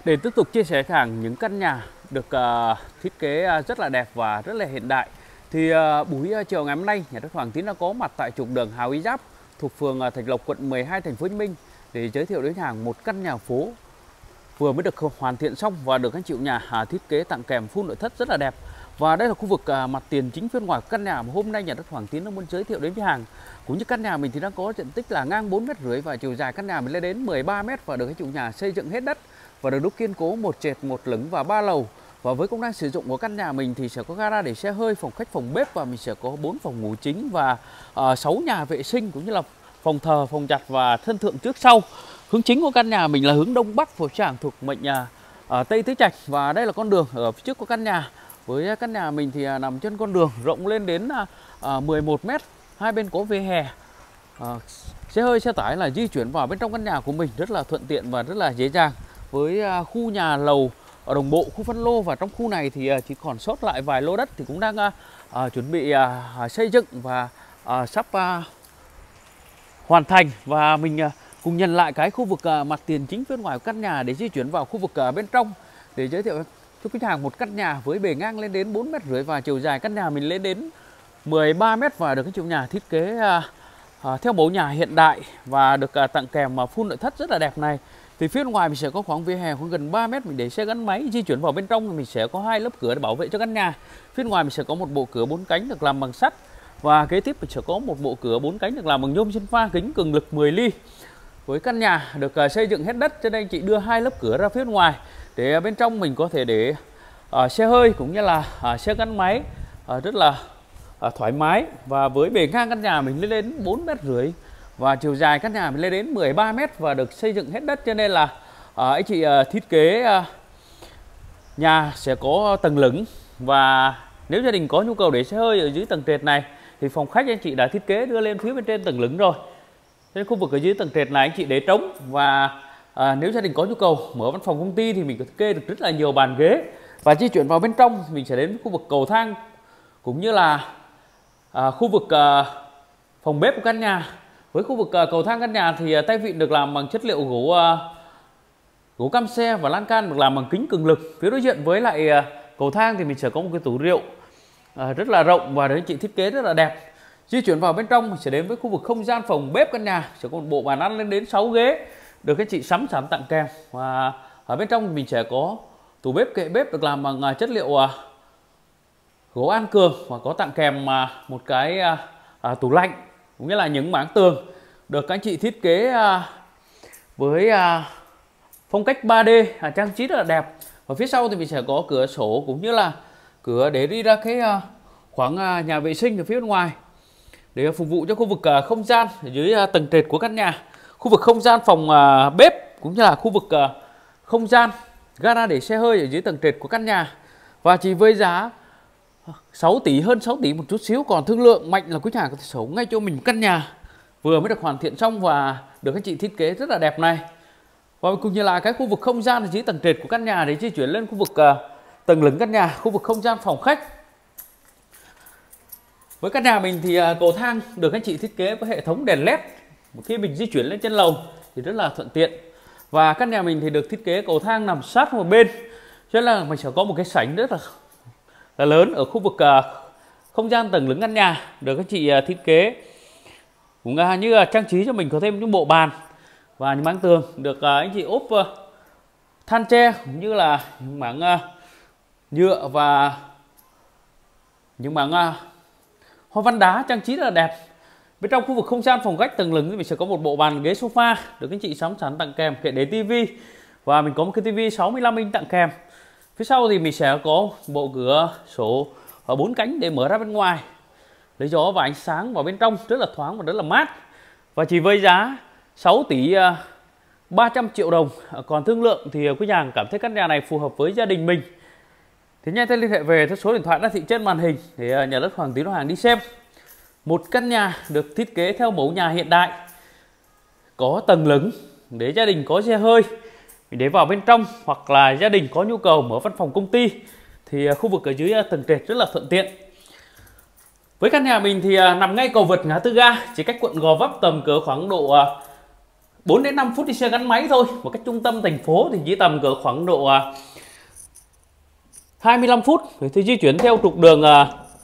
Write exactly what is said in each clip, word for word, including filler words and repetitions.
Để tiếp tục chia sẻ khách hàng những căn nhà được uh, thiết kế uh, rất là đẹp và rất là hiện đại, thì uh, buổi uh, chiều ngày hôm nay nhà đất Hoàng Tín đã có mặt tại trục đường Hào Ý Giáp thuộc phường uh, Thạch Lộc, quận mười hai, thành phố Hồ Chí Minh để giới thiệu đến khách hàng một căn nhà phố vừa mới được hoàn thiện xong và được anh chị nhà uh, thiết kế tặng kèm full nội thất rất là đẹp. Và đây là khu vực uh, mặt tiền chính phía ngoài của căn nhà mà hôm nay nhà đất Hoàng Tín nó muốn giới thiệu đến khách hàng. Cũng như căn nhà mình thì đang có diện tích là ngang bốn mét rưỡi và chiều dài căn nhà mình lên đến mười ba mét và được anh chủ nhà xây dựng hết đất và được đúc kiên cố một trệt một lửng và ba lầu. Và với công năng sử dụng của căn nhà mình thì sẽ có gara để xe hơi, phòng khách, phòng bếp và mình sẽ có bốn phòng ngủ chính và uh, sáu nhà vệ sinh cũng như là phòng thờ, phòng giặt và sân thượng trước sau. Hướng chính của căn nhà mình là hướng đông bắc, phổ trảng thuộc mệnh nhà uh, Tây Tứ Trạch. Và đây là con đường ở phía trước của căn nhà. Với căn nhà mình thì uh, nằm trên con đường rộng lên đến uh, mười một mét, hai bên có vỉa hè. Uh, xe hơi, xe tải là di chuyển vào bên trong căn nhà của mình rất là thuận tiện và rất là dễ dàng. Với uh, khu nhà lầu ở đồng bộ, khu phân lô và trong khu này thì uh, chỉ còn sót lại vài lô đất thì cũng đang uh, uh, chuẩn bị uh, xây dựng và uh, sắp uh, hoàn thành. Và mình uh, cùng nhìn lại cái khu vực uh, mặt tiền chính phía ngoài của căn nhà để di chuyển vào khu vực uh, bên trong để giới thiệu cho khách hàng một căn nhà với bề ngang lên đến bốn mét rưỡi và chiều dài căn nhà mình lên đến mười ba mét và được các chủ nhà thiết kế uh, uh, theo mẫu nhà hiện đại và được uh, tặng kèm uh, full nội thất rất là đẹp này. Thì phía ngoài mình sẽ có khoảng vỉa hè khoảng gần ba mét mình để xe gắn máy di chuyển vào bên trong. Mình sẽ có hai lớp cửa để bảo vệ cho căn nhà. Phía ngoài mình sẽ có một bộ cửa bốn cánh được làm bằng sắt và kế tiếp mình sẽ có một bộ cửa bốn cánh được làm bằng nhôm sinh pha kính cường lực mười ly. Với căn nhà được uh, xây dựng hết đất cho nên chị đưa hai lớp cửa ra phía ngoài để uh, bên trong mình có thể để uh, xe hơi cũng như là uh, xe gắn máy uh, rất là uh, thoải mái. Và với bề ngang căn nhà mình lên đến bốn mét rưỡi và chiều dài căn nhà mình lên đến mười ba mét và được xây dựng hết đất cho nên là uh, anh chị uh, thiết kế uh, nhà sẽ có tầng lửng. Và nếu gia đình có nhu cầu để xe hơi ở dưới tầng trệt này thì phòng khách anh chị đã thiết kế đưa lên phía bên trên tầng lửng rồi. Trên khu vực ở dưới tầng trệt này anh chị để trống. Và à, nếu gia đình có nhu cầu mở văn phòng công ty thì mình có thiết kế được rất là nhiều bàn ghế. Và di chuyển vào bên trong mình sẽ đến khu vực cầu thang cũng như là à, khu vực à, phòng bếp của căn nhà. Với khu vực à, cầu thang căn nhà thì à, tay vịn được làm bằng chất liệu gỗ à, gỗ cam xe và lan can được làm bằng kính cường lực. Phía đối diện với lại à, cầu thang thì mình sẽ có một cái tủ rượu à, rất là rộng và đấy chị thiết kế rất là đẹp. Di chuyển vào bên trong mình sẽ đến với khu vực không gian phòng bếp căn nhà, sẽ có một bộ bàn ăn lên đến sáu ghế được các chị sắm sẵn tặng kèm. Và ở bên trong mình sẽ có tủ bếp, kệ bếp được làm bằng chất liệu uh, gỗ an cường và có tặng kèm uh, một cái uh, uh, tủ lạnh cũng như là những mảng tường được các anh chị thiết kế uh, với uh, phong cách ba D uh, trang trí rất là đẹp. Và phía sau thì mình sẽ có cửa sổ cũng như là cửa để đi ra cái uh, khoảng uh, nhà vệ sinh ở phía bên ngoài để phục vụ cho khu vực uh, không gian ở dưới uh, tầng trệt của căn nhà, khu vực không gian phòng uh, bếp cũng như là khu vực uh, không gian gara để xe hơi ở dưới tầng trệt của căn nhà. Và chỉ với giá sáu tỷ, hơn sáu tỷ một chút xíu, còn thương lượng mạnh là quý nhà có thể sở hữu ngay cho mình một căn nhà vừa mới được hoàn thiện xong và được các chị thiết kế rất là đẹp này. Và cũng như là cái khu vực không gian ở dưới tầng trệt của căn nhà để di chuyển lên khu vực uh, tầng lửng căn nhà, khu vực không gian phòng khách. Với căn nhà mình thì cầu thang được anh chị thiết kế với hệ thống đèn led. Khi mình di chuyển lên trên lầu thì rất là thuận tiện. Và căn nhà mình thì được thiết kế cầu thang nằm sát một bên, cho nên là mình sẽ có một cái sảnh rất là, là lớn ở khu vực uh, không gian tầng lửng căn nhà được các chị uh, thiết kế cũng uh, như uh, trang trí cho mình có thêm những bộ bàn và những mảng tường được uh, anh chị ốp uh, than tre cũng như là những mảng uh, nhựa và những mảng uh, hoa văn đá trang trí rất là đẹp. Bên trong khu vực không gian phòng khách tầng lửng thì mình sẽ có một bộ bàn ghế sofa được anh chị sắm sẵn tặng kèm, kệ để tivi và mình có một cái tivi sáu mươi lăm inch tặng kèm. Phía sau thì mình sẽ có bộ cửa sổ ở bốn cánh để mở ra bên ngoài lấy gió và ánh sáng vào bên trong rất là thoáng và rất là mát. Và chỉ với giá sáu tỷ ba trăm triệu đồng, còn thương lượng thì quý nhà cảm thấy căn nhà này phù hợp với gia đình mình thì nhanh tay liên hệ về theo số điện thoại đã thị trên màn hình để nhà đất Hoàng Tín Hàng đi xem một căn nhà được thiết kế theo mẫu nhà hiện đại, có tầng lửng để gia đình có xe hơi để vào bên trong, hoặc là gia đình có nhu cầu mở văn phòng công ty thì khu vực ở dưới tầng trệt rất là thuận tiện. Với căn nhà mình thì nằm ngay cầu vượt ngã tư ga, chỉ cách quận Gò Vấp tầm cỡ khoảng độ bốn đến năm phút đi xe gắn máy thôi. Một cách trung tâm thành phố thì chỉ tầm cỡ khoảng độ uh, hai mươi lăm phút thì di chuyển theo trục đường uh,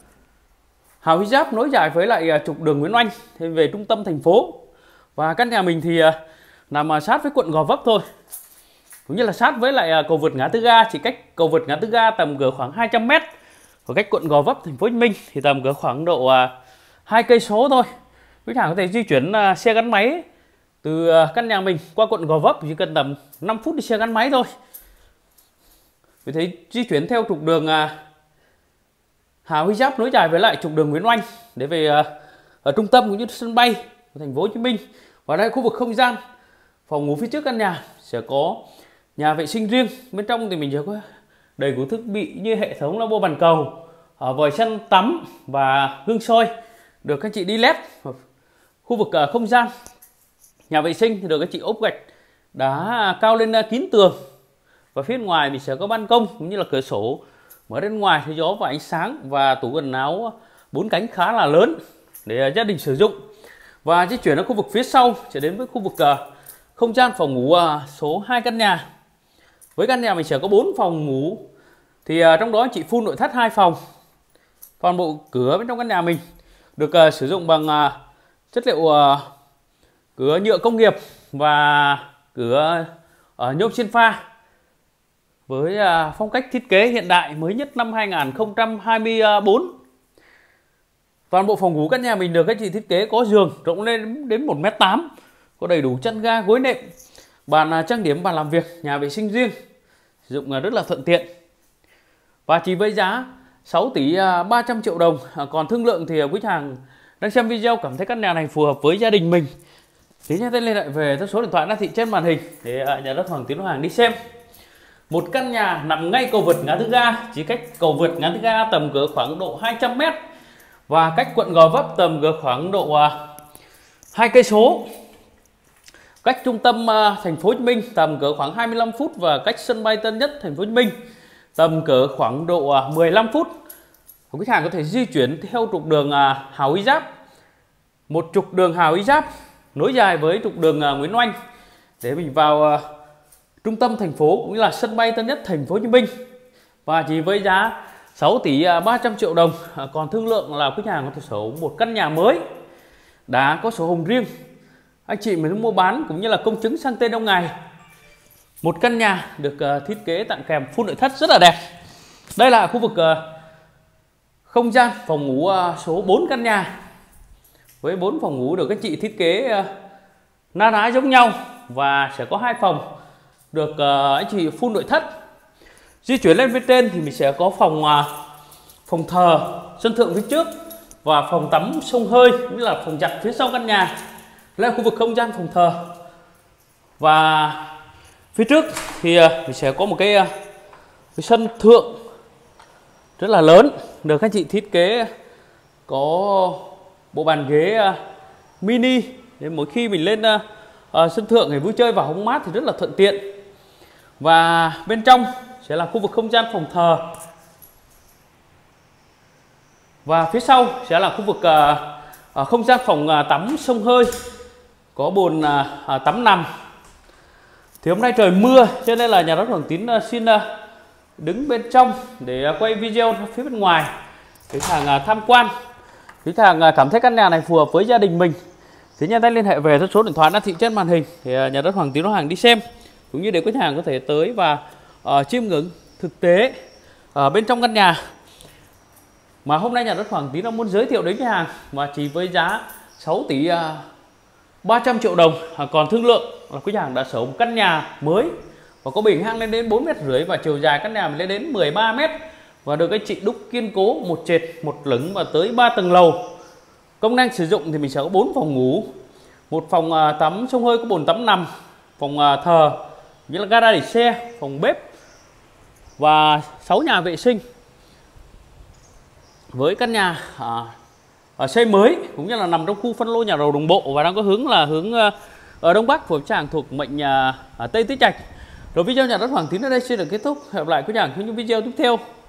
Hào Huy Giáp nối dài với lại uh, trục đường Nguyễn Oanh thì về trung tâm thành phố. Và căn nhà mình thì uh, nằm uh, sát với quận Gò Vấp thôi, cũng như là sát với lại uh, cầu vượt ngã tư ga, chỉ cách cầu vượt ngã tư ga tầm cỡ khoảng hai trăm mét. Và cách quận Gò Vấp thành phố Hồ Chí Minh thì tầm cỡ khoảng độ uh, hai cây số thôi. Quý khách hàng có thể di chuyển uh, xe gắn máy từ uh, căn nhà mình qua quận Gò Vấp chỉ cần tầm năm phút đi xe gắn máy thôi. Vì thế di chuyển theo trục đường uh, Hào Huy Giáp nối dài với lại trục đường Nguyễn Oanh để về uh, ở trung tâm cũng như sân bay của thành phố Hồ Chí Minh. Và đây khu vực không gian phòng ngủ phía trước căn nhà sẽ có nhà vệ sinh riêng. Bên trong thì mình sẽ có đầy đủ thiết bị như hệ thống lavabo bàn cầu, uh, vòi sen tắm và gương soi được các chị đi led. Khu vực uh, không gian nhà vệ sinh thì được các chị ốp gạch đá cao lên uh, kín tường. Và phía ngoài mình sẽ có ban công cũng như là cửa sổ mở đến ngoài thì gió và ánh sáng, và tủ quần áo bốn cánh khá là lớn để gia đình sử dụng. Và di chuyển ở khu vực phía sau sẽ đến với khu vực uh, không gian phòng ngủ uh, số hai căn nhà. Với căn nhà mình sẽ có bốn phòng ngủ thì uh, trong đó chị full nội thất hai phòng. Toàn bộ cửa bên trong căn nhà mình được uh, sử dụng bằng uh, chất liệu uh, cửa nhựa công nghiệp và cửa uh, nhôm xiên pha với uh, phong cách thiết kế hiện đại mới nhất năm hai nghìn không trăm hai mươi tư. Toàn bộ phòng ngủ căn nhà mình được các chị thiết kế có giường rộng lên đến một mét tám, có đầy đủ chăn ga, gối nệm, bàn uh, trang điểm, bàn làm việc, nhà vệ sinh riêng, sử dụng uh, rất là thuận tiện. Và chỉ với giá sáu tỷ ba trăm triệu đồng. uh, Còn thương lượng thì uh, quý khách hàng đang xem video cảm thấy căn nhà này phù hợp với gia đình mình thì nhớ tên liên hệ về số điện thoại đã thị trên màn hình để uh, nhà đất Hoàng Tiến Hàng đi xem. Một căn nhà nằm ngay cầu vượt ngã tư ga, chỉ cách cầu vượt ngã tư ga tầm cỡ khoảng độ hai trăm mét và cách quận Gò Vấp tầm cỡ khoảng độ hai cây số. Cách trung tâm uh, thành phố Hồ Chí Minh tầm cỡ khoảng hai mươi lăm phút, và cách sân bay Tân Nhất thành phố Hồ Chí Minh tầm cỡ khoảng độ uh, mười lăm phút. Khách hàng có thể di chuyển theo trục đường uh, Hào Huy Giáp, một trục đường Hào Huy Giáp nối dài với trục đường uh, Nguyễn Oanh để mình vào uh, trung tâm thành phố cũng như là sân bay Tân Nhất thành phố Hồ Chí Minh. Và chỉ với giá sáu tỷ ba trăm triệu đồng. Còn thương lượng là khách hàng có thể sở hữu một căn nhà mới đã có sổ hồng riêng, anh chị mình mua bán cũng như là công chứng sang tên ông ngày. Một căn nhà được thiết kế tặng kèm full nội thất rất là đẹp. Đây là khu vực không gian phòng ngủ số bốn căn nhà, với bốn phòng ngủ được các chị thiết kế na ná giống nhau, và sẽ có hai phòng được uh, anh chị full nội thất. Di chuyển lên phía trên thì mình sẽ có phòng uh, phòng thờ sân thượng phía trước và phòng tắm xông hơi cũng như là phòng giặt phía sau căn nhà. Đây là khu vực không gian phòng thờ. Và phía trước thì uh, mình sẽ có một cái, uh, cái sân thượng rất là lớn được các chị thiết kế có bộ bàn ghế uh, mini để mỗi khi mình lên uh, uh, sân thượng để vui chơi và hóng mát thì rất là thuận tiện. Và bên trong sẽ là khu vực không gian phòng thờ, và phía sau sẽ là khu vực uh, uh, không gian phòng uh, tắm xông hơi, có bồn uh, uh, tắm nằm. Thì hôm nay trời mưa cho nên là nhà đất Hoàng Tín uh, xin uh, đứng bên trong để uh, quay video phía bên ngoài để hàng uh, tham quan. Khách hàng uh, cảm thấy căn nhà này phù hợp với gia đình mình thì nhanh tay liên hệ về số điện thoại đã thị trên màn hình thì uh, nhà đất Hoàng Tín Hàng đi xem, cũng như để khách hàng có thể tới và uh, chiêm ngưỡng thực tế ở uh, bên trong căn nhà mà hôm nay nhà đất Hoàng Tín muốn giới thiệu đến khách hàng, và chỉ với giá sáu tỷ ba trăm triệu đồng. uh, Còn thương lượng là khách hàng đã sở hữu một căn nhà mới và có bề ngang lên đến bốn mét rưỡi và chiều dài căn nhà lên đến mười ba mét, và được các chị đúc kiên cố một trệt một lửng và tới ba tầng lầu. Công năng sử dụng thì mình sẽ có bốn phòng ngủ, một phòng uh, tắm xông hơi có bồn tắm nằm, phòng uh, thờ như là gara để xe, phòng bếp và sáu nhà vệ sinh. Với căn nhà à, ở xây mới cũng như là nằm trong khu phân lô nhà lầu đồng bộ và đang có hướng là hướng ở đông bắc, phường Tràng thuộc mệnh nhà Tây Tứ Trạch. Rồi video nhà đất Hoàng Tín ở đây xin được kết thúc. Hẹn gặp lại quý nhà trong những video tiếp theo.